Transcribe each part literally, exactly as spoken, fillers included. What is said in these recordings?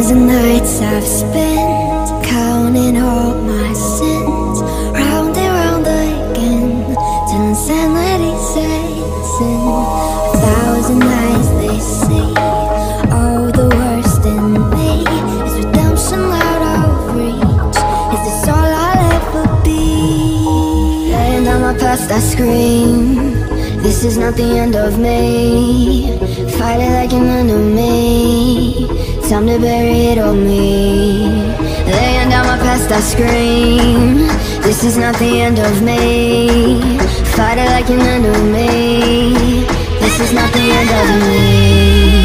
thousand nights I've spent counting all my sins, round and round again, till insanity sets in. A thousand eyes they see, all the worst in me. Is redemption out of reach? Is this all I'll ever be? Laying down my past I scream, this is not the end of me. Fight it like an enemy, time to bury it on me. Laying down my past I scream, this is not the end of me. Fight it like an enemy, this is not the end of me.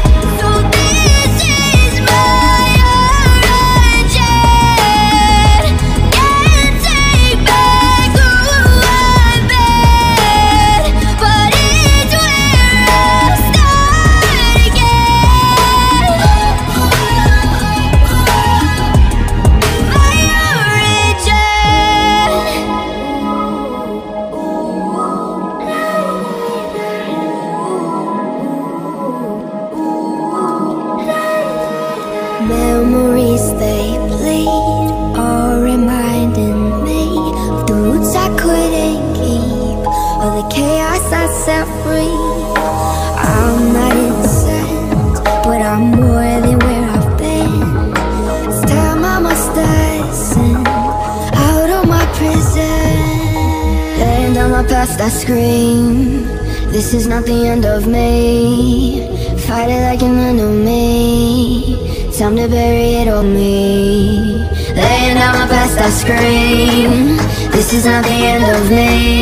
Memories they bleed, all reminding me of the roots I couldn't keep, or the chaos I set free. I'm not innocent, but I'm more than where I've been. It's time I must ascend out of my prison. Laying down my past I scream, this is not the end of me. Fight it like an enemy, time to bury it on me. Laying down my past I scream, this is not the end of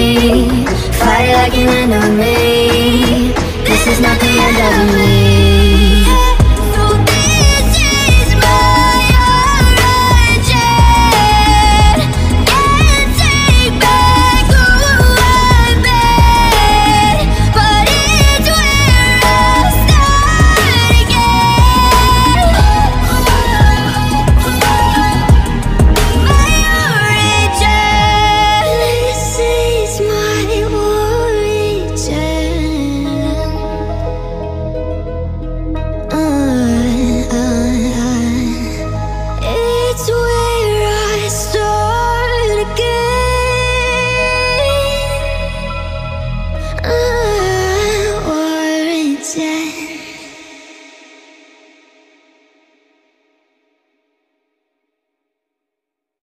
me. Fight it like an enemy, this is not the end of me.